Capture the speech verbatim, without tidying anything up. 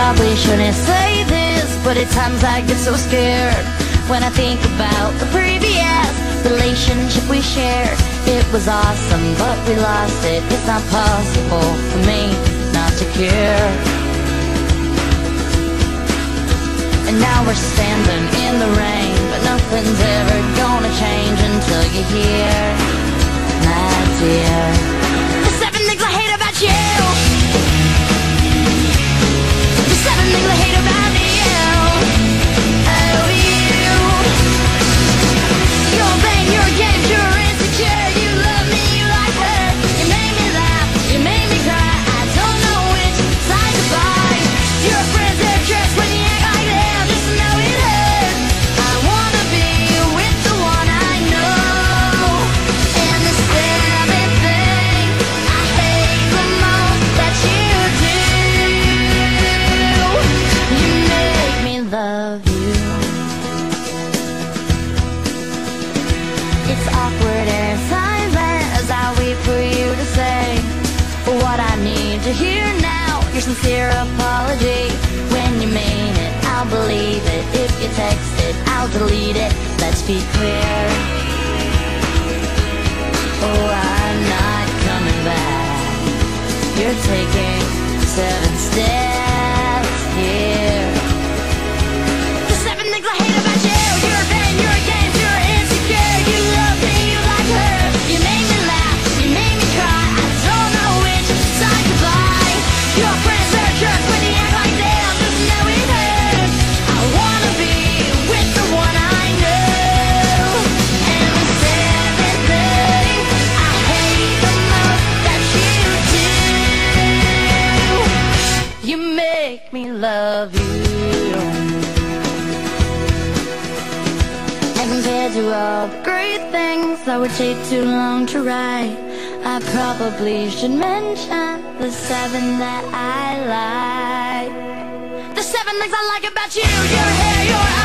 probably shouldn't say this, but at times I get so scared when I think about the previous relationship we shared. It was awesome, but we lost it. It's not possible for me not to care. And now we're standing in the rain, but nothing's ever gonna change until you hear, my dear, the seven things I hate about you. The seven things I hate about you. Oh, you. Your pain, your games, you're insecure. You love me, you like her. You made me laugh, you made me cry. I don't know which side to buy. Your friends, they're jerks when you act like them. Just know it hurts. I wanna be with the one I know. And the seventh thing I hate the most that you do, you make me love you. It's awkward and silent as I wait for you to say what I need to hear now. Your sincere apology. When you mean it, I'll believe it. If you text it, I'll delete it. Let's be clear. Oh, I'm not coming back. You're taking seven steps here. The seven things I hate about you. Your pain, your games, you're insecure. You love me, you like her. You made me laugh, you made me cry. I don't know which side to buy. Your friends are jerks when you act like them. Just know it hurts. I wanna be with the one I know. And the seventh thing I hate the most that you do, you make me love you. And compared to all the great things that would take too long to write, I probably should mention the seven that I like. The seven things I like about you. Your hair, your